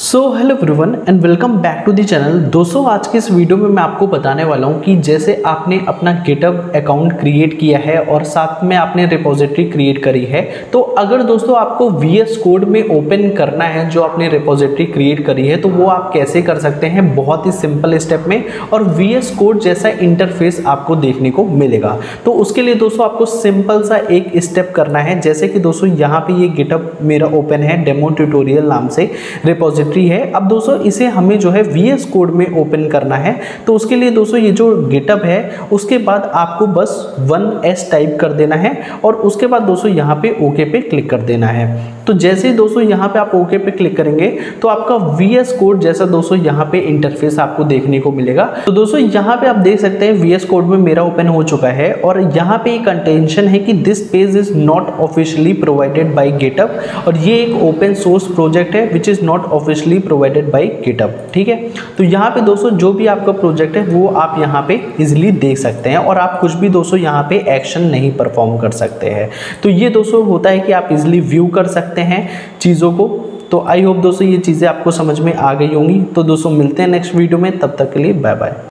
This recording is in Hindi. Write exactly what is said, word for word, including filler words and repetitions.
So hello everyone and welcome back to the channel. दोस्तों आज के इस वीडियो में मैं आपको बताने वाला हूं कि जैसे आपने अपना गिटहब अकाउंट क्रिएट किया है और साथ में आपने रिपोजिटरी क्रिएट करी है, तो अगर दोस्तों आपको वीएस कोड में ओपन करना है जो आपने रिपोजिटरी क्रिएट करी है, तो वो आप कैसे कर सकते हैं बहुत ही सिंपल स्टेप में, और वीएस कोड जैसा इंटरफेस आपको देखने को मिलेगा। तो उसके लिए दोस्तों आपको सिंपल सा एक स्टेप करना है। जैसे कि दोस्तों यहाँ पे ये गिटहब मेरा ओपन है डेमो ट्यूटोरियल नाम से रिपोजिटरी है। अब दोस्तों इसे हमें जो है वीएस कोड में ओपन करना है। तो उसके लिए दोस्तों ये जो गिटहब है उसके बाद आपको बस वन एस टाइप कर देना है और उसके बाद दोस्तों यहाँ पे ओके पे क्लिक कर देना है। तो जैसे ही दोस्तों यहाँ पे आप ओके पे क्लिक करेंगे तो आपका वीएस कोड जैसा दोस्तों यहाँ पे इंटरफेस आपको देखने को मिलेगा। तो दोस्तों यहाँ पे आप देख सकते हैं वीएस कोड में मेरा ओपन हो चुका है और यहाँ पे एक कंटेंशन है कि this page is not officially provided by GitHub, और ये एक ओपन सोर्स प्रोजेक्ट है which is not officially provided by GitHub. ठीक है, तो यहाँ पे दोस्तों जो भी आपका प्रोजेक्ट है वो आप यहाँ पे इजिली देख सकते हैं और आप कुछ भी दोस्तों यहाँ पे एक्शन नहीं परफॉर्म कर सकते हैं। तो ये दोस्तों होता है कि आप इजिली व्यू कर सकते हैं चीज़ों को। तो आई होप दोस्तों ये चीज़ें आपको समझ में आ गई होंगी। तो दोस्तों मिलते हैं नेक्स्ट वीडियो में, तब तक के लिए बाय बाय।